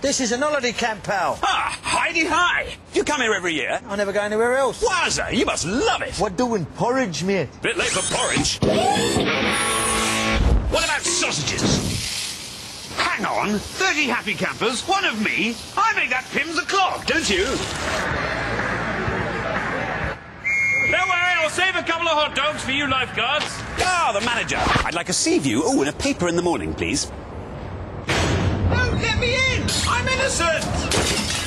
This is an holiday camp, pal. Ah, Heidi-hi. You come here every year? I never go anywhere else. Wowza, you must love it. We're doing porridge, mate. Bit late for porridge. What about sausages? Hang on, 30 happy campers, one of me. I make that Pimms O'clock, don't you? Don't worry, I'll save a couple of hot dogs for you lifeguards. Ah, the manager. I'd like a sea view. Oh, and a paper in the morning, please. Don't let me in! I'm innocent!